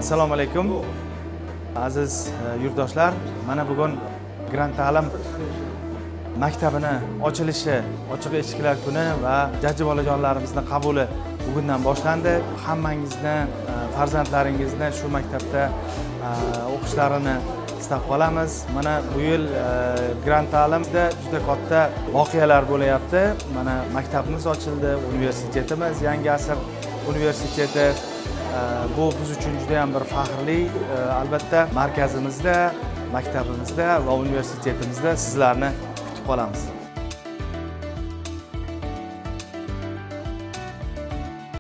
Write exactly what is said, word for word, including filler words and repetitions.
Assalomu alaykum. Aziz yurtdoshlar, mana bugun Grant ta'lim maktabini ochilishi, ochiq eshiklar kuni va jajji bolajonlarimizning qabuli bugundan boshlandi. Hammangizni, farzandlaringizni shu maktabda o'qishlarini istab qolamiz. Mana bu yil Grant ta'limda juda katta voqealar bo'layapti. Mana maktabimiz ochildi, universitetimiz, Yangi asr universiteti. Bu biz uchun juda ham bir faxrli, albatta markazimizda, maktabimizda va universitetimizda sizlarni kutib qolamiz.